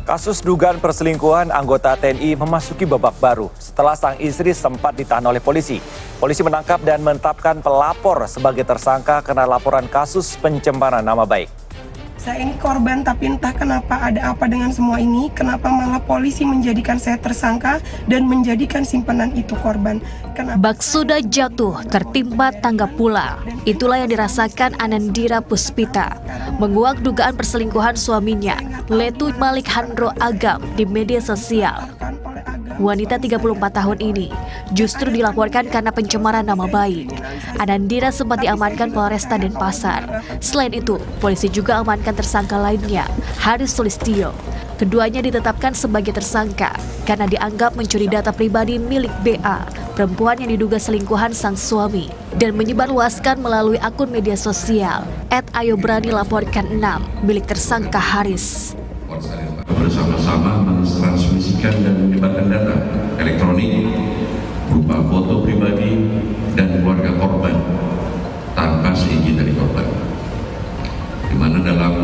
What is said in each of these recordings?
Kasus dugaan perselingkuhan anggota TNI memasuki babak baru setelah sang istri sempat ditahan oleh polisi. Polisi menangkap dan menetapkan pelapor sebagai tersangka karena laporan kasus pencemaran nama baik. Saya ini korban, tapi entah kenapa ada apa dengan semua ini, kenapa malah polisi menjadikan saya tersangka dan menjadikan simpanan itu korban. Bak sudah jatuh, tertimpa tangga pula. Itulah yang dirasakan Anandira Puspita, menguak dugaan perselingkuhan suaminya, Letu Malik Handro Agam, di media sosial. Wanita 34 tahun ini justru dilaporkan karena pencemaran nama baik. Anandira sempat diamankan Polresta Denpasar. Selain itu, polisi juga amankan tersangka lainnya, Haris Sulistyo. Keduanya ditetapkan sebagai tersangka karena dianggap mencuri data pribadi milik BA, perempuan yang diduga selingkuhan sang suami, dan menyebarluaskan melalui akun media sosial @ayoberani laporkan 6 milik tersangka Haris. Bersama-sama mentransmisikan dan menyebarkan data elektronik berupa foto pribadi dan keluarga korban tanpa seizin dari korban, di mana dalam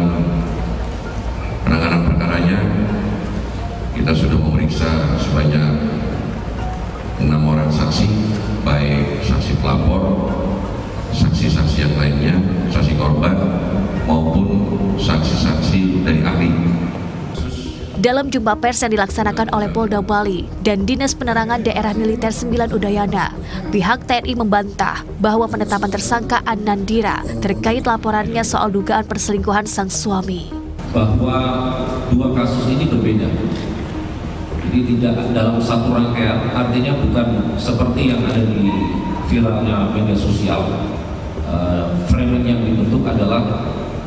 penanganan perkaranya kita sudah memeriksa sebanyak 6 orang saksi, baik saksi pelapor, saksi-saksi yang lainnya, saksi korban maupun saksi-saksi dari ahli. Dalam jumpa pers yang dilaksanakan oleh Polda Bali dan Dinas Penerangan Daerah Militer 9 Udayana, pihak TNI membantah bahwa penetapan tersangka Anandira terkait laporannya soal dugaan perselingkuhan sang suami. Bahwa dua kasus ini berbeda, jadi tidak dalam satu rangkaian, artinya bukan seperti yang ada di viralnya media sosial. Framing yang dibentuk adalah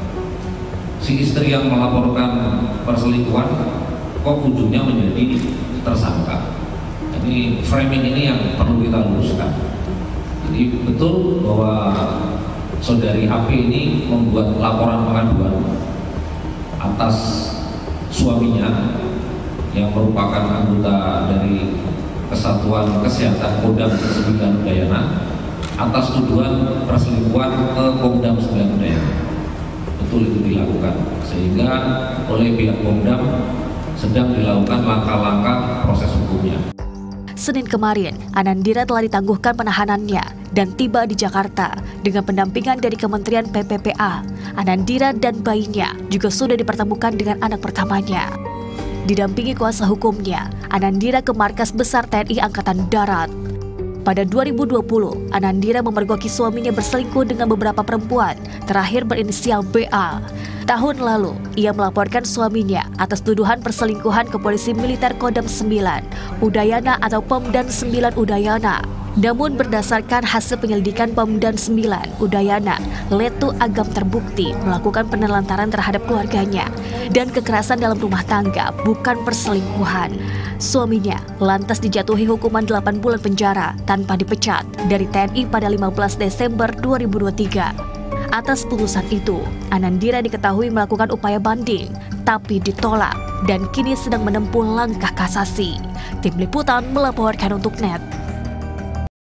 si istri yang melaporkan perselingkuhan kok ujungnya menjadi tersangka. Jadi framing ini yang perlu kita luruskan. Jadi betul bahwa saudari HP ini membuat laporan pengaduan atas suaminya yang merupakan anggota dari Kesatuan Kesehatan Kodam 9 Udayana atas tuduhan perselingkuhan ke Kodam 9 Udayana. Betul itu dilakukan, sehingga oleh pihak Kodam sedang dilakukan langkah-langkah proses hukumnya. Senin kemarin, Anandira telah ditangguhkan penahanannya dan tiba di Jakarta dengan pendampingan dari Kementerian PPPA. Anandira dan bayinya juga sudah dipertemukan dengan anak pertamanya. Didampingi kuasa hukumnya, Anandira ke Markas Besar TNI Angkatan Darat. Pada 2020, Anandira memergoki suaminya berselingkuh dengan beberapa perempuan, terakhir berinisial BA. Tahun lalu, ia melaporkan suaminya atas tuduhan perselingkuhan ke Polisi Militer Kodam 9 Udayana atau Pemdan 9 Udayana. Namun berdasarkan hasil penyelidikan Pemdan 9 Udayana, Letu Agam terbukti melakukan penelantaran terhadap keluarganya dan kekerasan dalam rumah tangga, bukan perselingkuhan. Suaminya lantas dijatuhi hukuman 8 bulan penjara tanpa dipecat dari TNI pada 15 Desember 2023. Atas putusan itu, Anandira diketahui melakukan upaya banding, tapi ditolak dan kini sedang menempuh langkah kasasi. Tim Liputan melaporkan untuk NET.